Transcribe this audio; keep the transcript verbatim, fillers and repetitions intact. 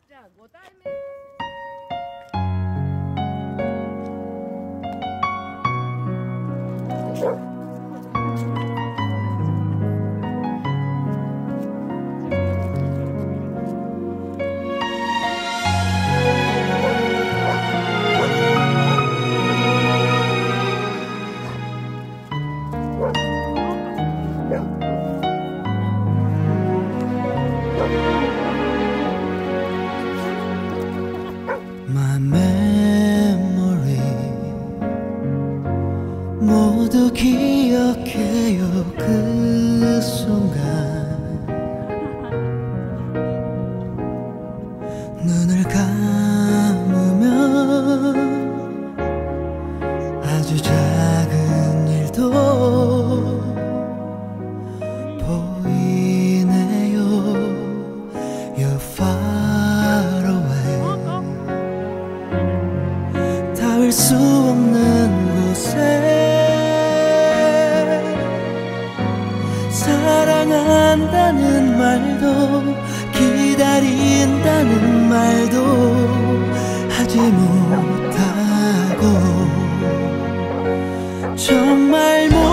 My memory 모두 기억해요 그 순간 눈을 감으면 아주 작은 일도 보이네요. You're far away 닿을 수 없는 곳에 사랑한다는 말도 기다린다는 말도 하지 못하고 정말 못